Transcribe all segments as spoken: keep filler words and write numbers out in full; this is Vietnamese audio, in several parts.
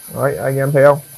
Đấy, anh em thấy không?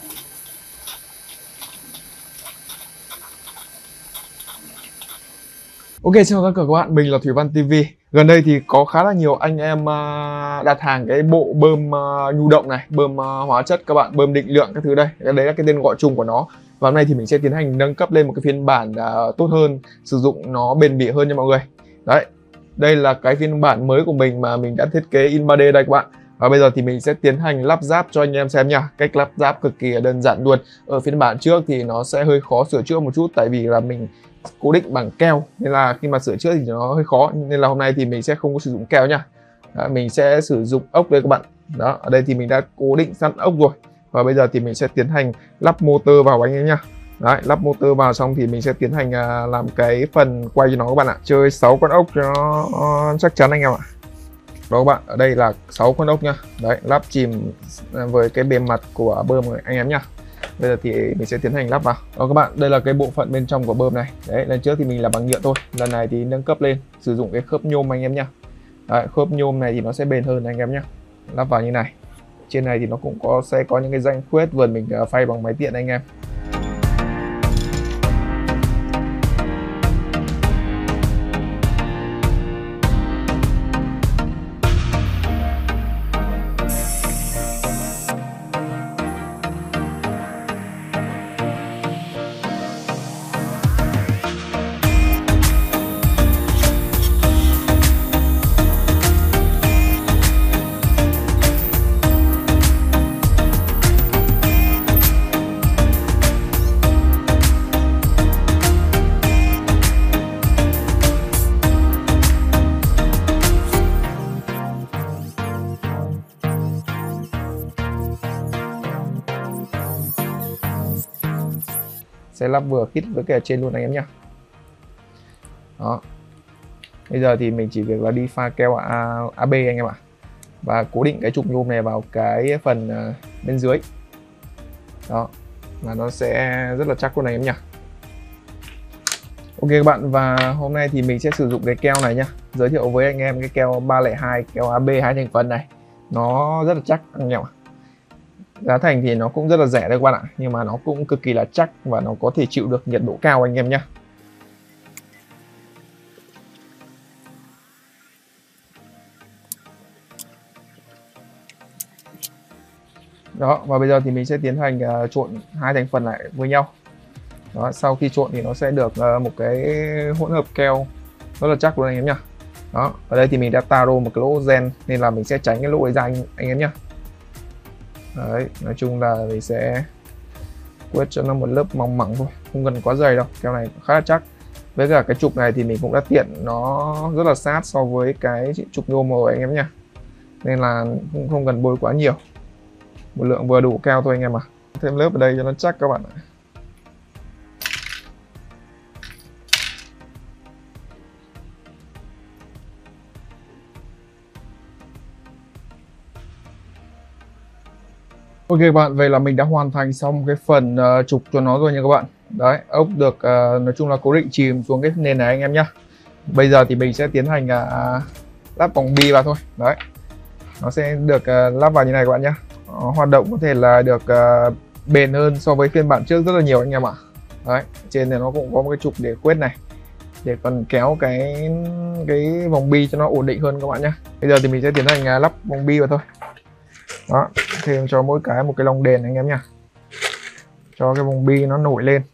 Ok, xin chào tất cả các bạn, mình là Thủy Văn ti vi. Gần đây thì có khá là nhiều anh em uh, đặt hàng cái bộ bơm uh, nhu động này, bơm uh, hóa chất các bạn, bơm định lượng các thứ đây. Đấy là cái tên gọi chung của nó. Và hôm nay thì mình sẽ tiến hành nâng cấp lên một cái phiên bản uh, tốt hơn, sử dụng nó bền bỉ hơn cho mọi người. Đấy, đây là cái phiên bản mới của mình mà mình đã thiết kế in ba D đây các bạn. Và bây giờ thì mình sẽ tiến hành lắp ráp cho anh em xem nha. Cách lắp ráp cực kỳ đơn giản luôn. Ở phiên bản trước thì nó sẽ hơi khó sửa chữa một chút, tại vì là mình cố định bằng keo nên là khi mà sửa chữa thì nó hơi khó, nên là hôm nay thì mình sẽ không có sử dụng keo nha. Đó, mình sẽ sử dụng ốc đây các bạn. Đó, ở đây thì mình đã cố định sẵn ốc rồi, và bây giờ thì mình sẽ tiến hành lắp motor vào anh em nha. Đấy, lắp motor vào xong thì mình sẽ tiến hành uh, làm cái phần quay cho nó các bạn ạ. Chơi sáu con ốc cho nó uh, chắc chắn anh em ạ. Đó các bạn, ở đây là sáu con ốc nha. Đấy, lắp chìm với cái bề mặt của bơm của anh em nha. Bây giờ thì mình sẽ tiến hành lắp vào. Đó các bạn, đây là cái bộ phận bên trong của bơm này. Đấy, lần trước thì mình làm bằng nhựa thôi, lần này thì nâng cấp lên sử dụng cái khớp nhôm anh em nha. Đấy, khớp nhôm này thì nó sẽ bền hơn anh em nhé. Lắp vào như này. Trên này thì nó cũng có sẽ có những cái rãnh khuyết, vườn mình phay bằng máy tiện anh em. Sẽ lắp vừa khít với cái trên luôn anh em nhé. Đó, bây giờ thì mình chỉ việc là đi pha keo a bê anh em ạ, và cố định cái trục nhôm này vào cái phần bên dưới. Đó, và nó sẽ rất là chắc luôn anh em nhỉ. Ok các bạn, và hôm nay thì mình sẽ sử dụng cái keo này nhá. Giới thiệu với anh em cái keo ba không hai, keo a bê hai thành phần này. Nó rất là chắc anh em ạ. Giá thành thì nó cũng rất là rẻ đấy các bạn ạ, nhưng mà nó cũng cực kỳ là chắc và nó có thể chịu được nhiệt độ cao anh em nhé. Đó, và bây giờ thì mình sẽ tiến hành uh, trộn hai thành phần lại với nhau. Đó, sau khi trộn thì nó sẽ được uh, một cái hỗn hợp keo rất là chắc luôn anh em nhé. Đó, ở đây thì mình đã taro một cái lỗ gen nên là mình sẽ tránh cái lỗ ấy ra anh, anh em nhé. Đấy, nói chung là mình sẽ quét cho nó một lớp mỏng mỏng thôi, không cần quá dày đâu, keo này khá là chắc. Với cả cái trục này thì mình cũng đã tiện nó rất là sát so với cái trục nhôm rồi anh em nhé, nên là cũng không cần bôi quá nhiều, một lượng vừa đủ keo thôi anh em à. Thêm lớp ở đây cho nó chắc các bạn ạ. Ok các bạn, vậy là mình đã hoàn thành xong cái phần uh, trục cho nó rồi nha các bạn. Đấy, ốc được uh, nói chung là cố định chìm xuống cái nền này anh em nhé. Bây giờ thì mình sẽ tiến hành uh, lắp vòng bi vào thôi. Đấy, nó sẽ được uh, lắp vào như này các bạn nhé. uh, Hoạt động có thể là được uh, bền hơn so với phiên bản trước rất là nhiều anh em ạ. Đấy, trên này nó cũng có một cái trục để quét này, để còn kéo cái cái vòng bi cho nó ổn định hơn các bạn nhé. Bây giờ thì mình sẽ tiến hành uh, lắp vòng bi vào thôi. Đó, thêm cho mỗi cái một cái lồng đèn anh em nha, cho cái vòng bi nó nổi lên.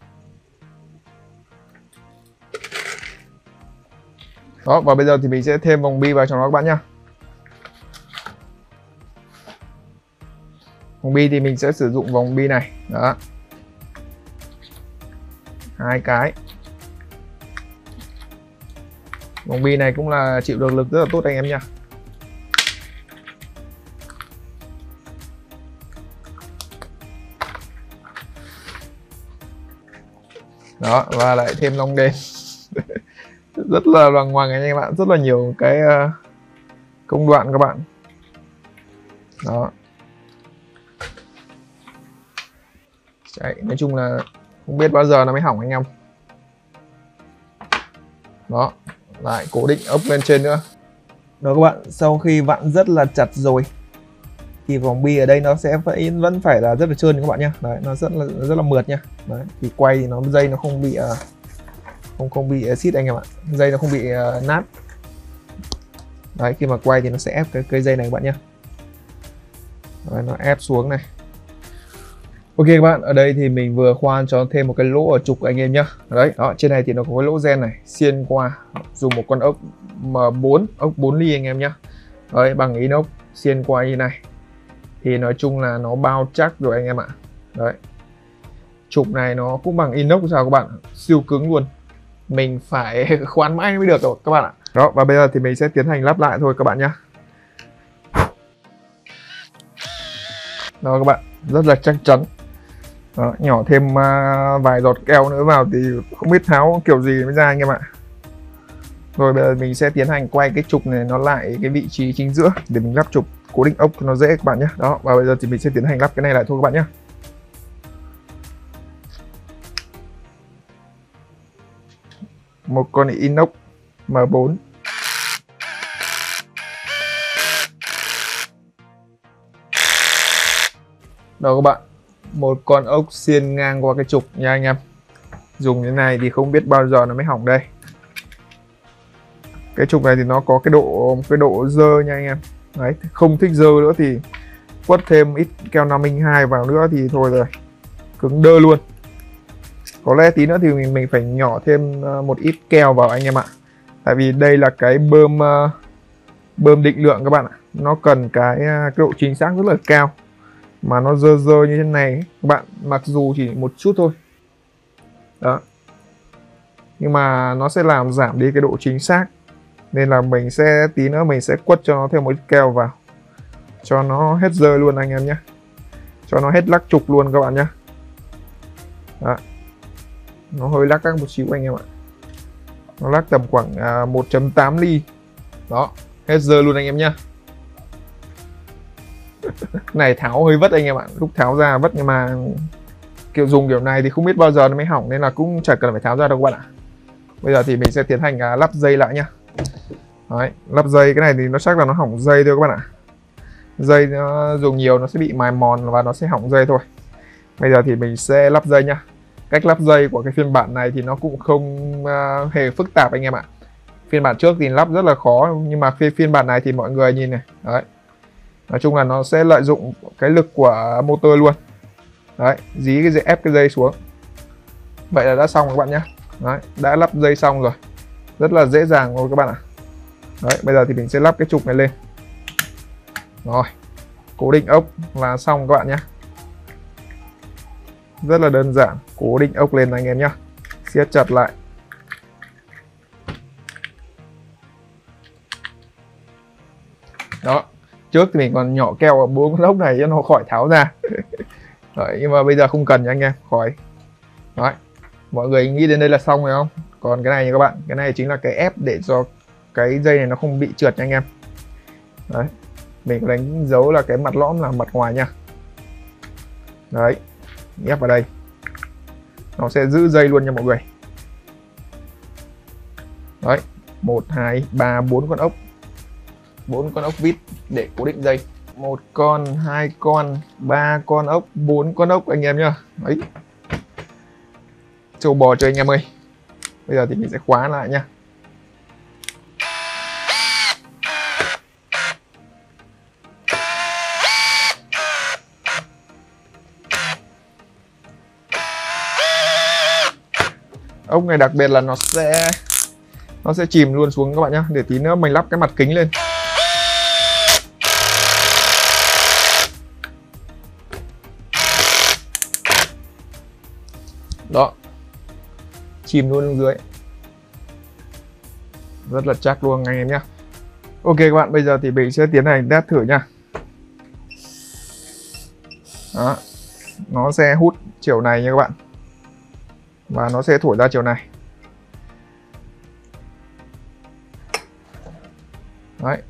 Đó, và bây giờ thì mình sẽ thêm vòng bi vào cho nó các bạn nhá. Vòng bi thì mình sẽ sử dụng vòng bi này. Đó, hai cái. Vòng bi này cũng là chịu được lực rất là tốt anh em nha. Đó, và lại thêm lông đen. Rất là loằng ngoằng anh em ạ, rất là nhiều cái uh, công đoạn các bạn. Đó, đấy, nói chung là không biết bao giờ nó mới hỏng anh em. Đó, lại cố định ốc lên trên nữa. Đó các bạn, sau khi vặn rất là chặt rồi thì vòng bi ở đây nó sẽ phải, vẫn phải là rất là trơn các bạn nhé. Đấy, nó rất là rất là mượt nha. Đấy, thì quay thì nó dây nó không bị uh, không không bị acid anh em ạ, dây nó không bị uh, nát. Đấy, khi mà quay thì nó sẽ ép cái cây dây này các bạn nhé. Đấy, nó ép xuống này. Ok các bạn, ở đây thì mình vừa khoan cho thêm một cái lỗ ở trục anh em nhá. Đấy, đó, trên này thì nó có cái lỗ gen này xiên qua, dùng một con ốc M bốn, ốc bốn ly anh em nhá. Đấy, bằng inox xiên qua như này. Thì nói chung là nó bao chắc rồi anh em ạ. Đấy. Trục này nó cũng bằng inox sao các bạn, siêu cứng luôn. Mình phải khoan mãi mới được rồi các bạn ạ. Đó, và bây giờ thì mình sẽ tiến hành lắp lại thôi các bạn nhá. Đó các bạn, rất là chắc chắn. Đó, nhỏ thêm uh, vài giọt keo nữa vào thì không biết tháo kiểu gì mới ra anh em ạ. Rồi bây giờ mình sẽ tiến hành quay cái trục này nó lại cái vị trí chính giữa để mình lắp trục cố định ốc cho nó dễ các bạn nhé. Đó, và bây giờ thì mình sẽ tiến hành lắp cái này lại thôi các bạn nhé. Một con inox M bốn. Đó các bạn, một con ốc xiên ngang qua cái trục nha anh em. Dùng cái này thì không biết bao giờ nó mới hỏng đây. Cái trục này thì nó có cái độ cái độ dơ nha anh em. Đấy, không thích dơ nữa thì quất thêm ít keo năm inch hai vào nữa thì thôi rồi, cứng đơ luôn. Có lẽ tí nữa thì mình mình phải nhỏ thêm một ít keo vào anh em ạ. Tại vì đây là cái bơm bơm định lượng các bạn ạ. Nó cần cái, cái độ chính xác rất là cao. Mà nó dơ dơ như thế này các bạn, mặc dù chỉ một chút thôi. Đó. Nhưng mà nó sẽ làm giảm đi cái độ chính xác. Nên là mình sẽ tí nữa mình sẽ quất cho nó thêm một ít keo vào. Cho nó hết dơ luôn anh em nhé. Cho nó hết lắc trục luôn các bạn nhé. Đó. Nó hơi lắc lắc một xíu anh em ạ. Nó lắc tầm khoảng à, một chấm tám ly. Đó, hết dơ luôn anh em nhé. Này tháo hơi vất anh em ạ. Lúc tháo ra vất nhưng mà kiểu dùng kiểu này thì không biết bao giờ nó mới hỏng, nên là cũng chẳng cần phải tháo ra đâu các bạn ạ. Bây giờ thì mình sẽ tiến hành uh, lắp dây lại nhá. Đấy, lắp dây cái này thì nó chắc là nó hỏng dây thôi các bạn ạ. Dây nó dùng nhiều nó sẽ bị mài mòn và nó sẽ hỏng dây thôi. Bây giờ thì mình sẽ lắp dây nhá. Cách lắp dây của cái phiên bản này thì nó cũng không uh, hề phức tạp anh em ạ. Phiên bản trước thì lắp rất là khó, nhưng mà phiên phiên bản này thì mọi người nhìn này. Đấy. Nói chung là nó sẽ lợi dụng cái lực của motor luôn. Đấy, dí cái dây ép cái dây xuống. Vậy là đã xong các bạn nhé. Đấy, đã lắp dây xong rồi. Rất là dễ dàng thôi các bạn ạ. Đấy, bây giờ thì mình sẽ lắp cái trục này lên. Rồi, cố định ốc là xong các bạn nhé. Rất là đơn giản, cố định ốc lên anh em nhé. Siết chặt lại. Đó, trước thì mình còn nhỏ keo ở bốn con ốc này cho nó khỏi tháo ra. Đấy, nhưng mà bây giờ không cần nha anh em, khỏi. Đấy, mọi người nghĩ đến đây là xong rồi không? Còn cái này nha các bạn, cái này chính là cái ép để cho cái dây này nó không bị trượt nha anh em. Đấy, mình đánh dấu là cái mặt lõm là mặt ngoài nha. Đấy, ép vào đây. Nó sẽ giữ dây luôn nha mọi người. Đấy, một, hai, ba, bốn con ốc. bốn con ốc vít để cố định dây. Một con, hai con, ba con ốc, bốn con ốc anh em nhá. Đấy. Trâu bò cho anh em ơi. Bây giờ thì mình sẽ khóa lại nha. Ốc này đặc biệt là nó sẽ nó sẽ chìm luôn xuống các bạn nhá. Để tí nữa mình lắp cái mặt kính lên. Đó, chìm luôn xuống dưới, rất là chắc luôn anh em nhé. Ok các bạn, bây giờ thì mình sẽ tiến hành test thử nha. Đó, nó sẽ hút chiều này nha các bạn, và nó sẽ thổi ra chiều này. Đấy,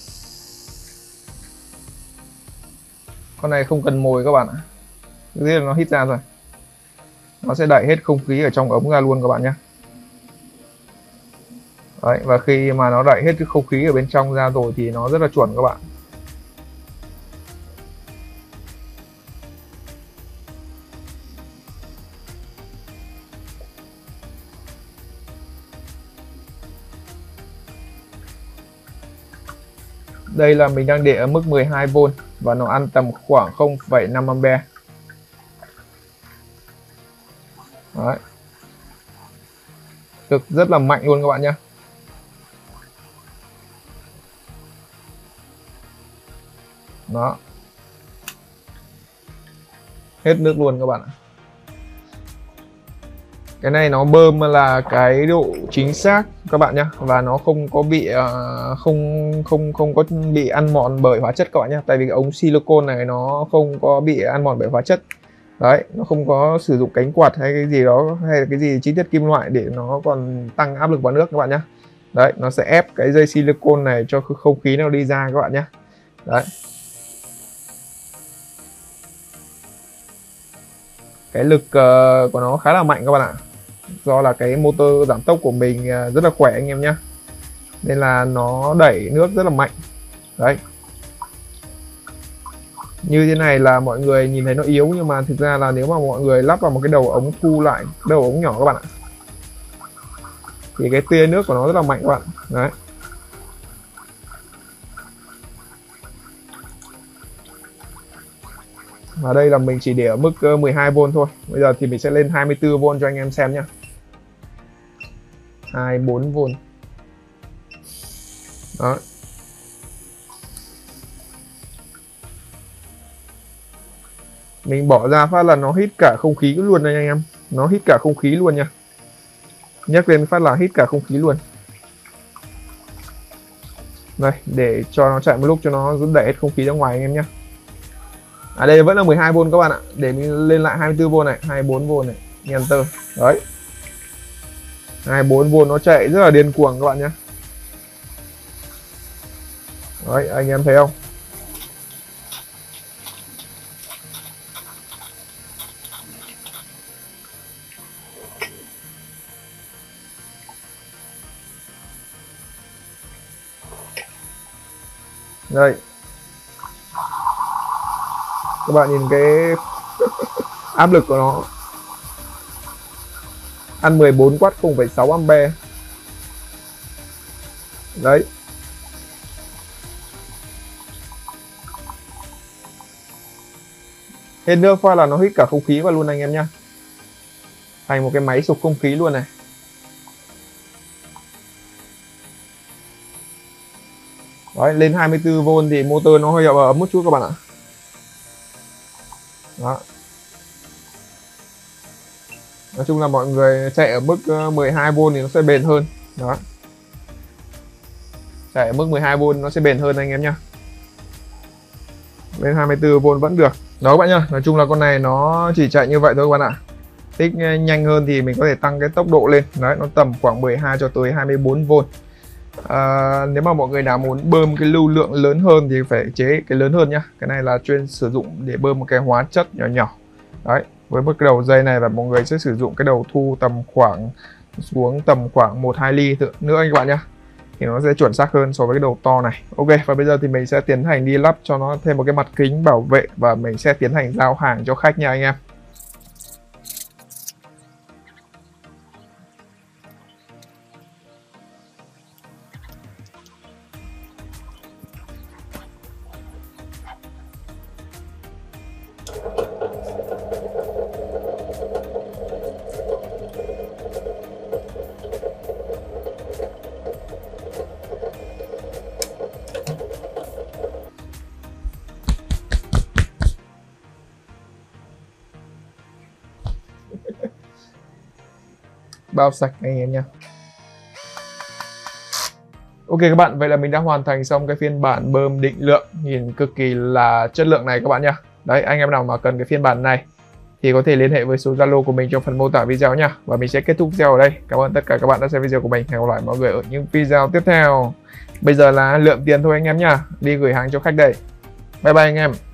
con này không cần mồi các bạn ạ, cứ thế là nó hít ra rồi. Nó sẽ đẩy hết không khí ở trong ống ra luôn các bạn nhé. Đấy, và khi mà nó đẩy hết cái không khí ở bên trong ra rồi thì nó rất là chuẩn các bạn. Đây là mình đang để ở mức mười hai vôn và nó ăn tầm khoảng không phẩy năm ampe. Đấy. Cực rất là mạnh luôn các bạn nhé. Đó. Hết nước luôn các bạn ạ. Cái này nó bơm là cái độ chính xác các bạn nhé, và nó không có bị uh, không không không có bị ăn mòn bởi hóa chất các bạn nhé. Tại vì cái ống silicon này nó không có bị ăn mòn bởi hóa chất. Đấy, nó không có sử dụng cánh quạt hay cái gì đó hay là cái gì chi tiết kim loại để nó còn tăng áp lực vào nước các bạn nhé. Đấy, nó sẽ ép cái dây silicon này cho không khí nó đi ra các bạn nhé. Đấy. Cái lực uh, của nó khá là mạnh các bạn ạ. Do là cái motor giảm tốc của mình uh, rất là khỏe anh em nhé, nên là nó đẩy nước rất là mạnh. Đấy. Như thế này là mọi người nhìn thấy nó yếu, nhưng mà thực ra là nếu mà mọi người lắp vào một cái đầu ống thu lại, đầu ống nhỏ các bạn ạ, thì cái tia nước của nó rất là mạnh các bạn. Đấy. Và đây là mình chỉ để ở mức mười hai vôn thôi. Bây giờ thì mình sẽ lên hai mươi tư vôn cho anh em xem nhé. hai mươi bốn vôn. Đó. Mình bỏ ra phát là nó hít cả không khí luôn đây anh em. Nó hít cả không khí luôn nha. Nhắc lên phát là hít cả không khí luôn. Đây, để cho nó chạy một lúc cho nó đẩy hết không khí ra ngoài anh em nhé. À đây vẫn là mười hai vôn các bạn ạ. Để mình lên lại hai mươi tư vôn này, hai mươi bốn vôn này, enter. Đấy. hai mươi bốn vôn nó chạy rất là điên cuồng các bạn nhé. Đấy, anh em thấy không? Đây. Các bạn nhìn cái áp lực của nó. Ăn mười bốn oát không phẩy sáu ampe. Đấy. Hết nước phát là nó hít cả không khí vào luôn anh em nhá. Thành một cái máy sục không khí luôn này. Đấy, lên hai mươi tư vôn thì motor nó hơi ấm một chút các bạn ạ. Đó. Nói chung là mọi người chạy ở mức mười hai vôn thì nó sẽ bền hơn. Đó. Chạy ở mức mười hai vôn nó sẽ bền hơn anh em nhá. Lên hai mươi tư vôn vẫn được. Đó các bạn nhá, nói chung là con này nó chỉ chạy như vậy thôi các bạn ạ. Thích nhanh hơn thì mình có thể tăng cái tốc độ lên. Đấy, nó tầm khoảng mười hai cho tới hai mươi bốn vôn. À, nếu mà mọi người nào muốn bơm cái lưu lượng lớn hơn thì phải chế cái lớn hơn nhá. Cái này là chuyên sử dụng để bơm một cái hóa chất nhỏ nhỏ. Đấy, với một cái đầu dây này là mọi người sẽ sử dụng cái đầu thu tầm khoảng xuống tầm khoảng một hai ly nữa anh các bạn nhá, thì nó sẽ chuẩn xác hơn so với cái đầu to này. Ok, và bây giờ thì mình sẽ tiến hành đi lắp cho nó thêm một cái mặt kính bảo vệ và mình sẽ tiến hành giao hàng cho khách nha anh em. Bao sạch anh em nha. Ok các bạn, vậy là mình đã hoàn thành xong cái phiên bản bơm định lượng nhìn cực kỳ là chất lượng này các bạn nha. Đấy, anh em nào mà cần cái phiên bản này thì có thể liên hệ với số Zalo của mình trong phần mô tả video nha. Và mình sẽ kết thúc video ở đây. Cảm ơn tất cả các bạn đã xem video của mình. Hẹn gặp lại mọi người ở những video tiếp theo. Bây giờ là lượm tiền thôi anh em nha. Đi gửi hàng cho khách đây. Bye bye anh em.